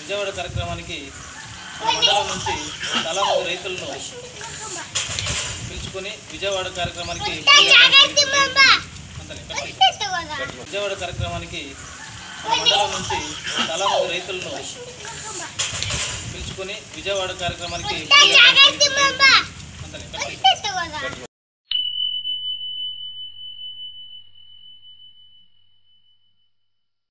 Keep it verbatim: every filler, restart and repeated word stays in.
విజయవాడ కార్యక్రమానికి మండలం నుంచి చాలా మంది రైతులను పిలుచుకొని విజయవాడ కార్యక్రమానికి విజయవాడ కార్యక్రమానికి మండలం నుంచి చాలా మంది రైతులను పిలుచుకొని విజయవాడ కార్యక్రమానికి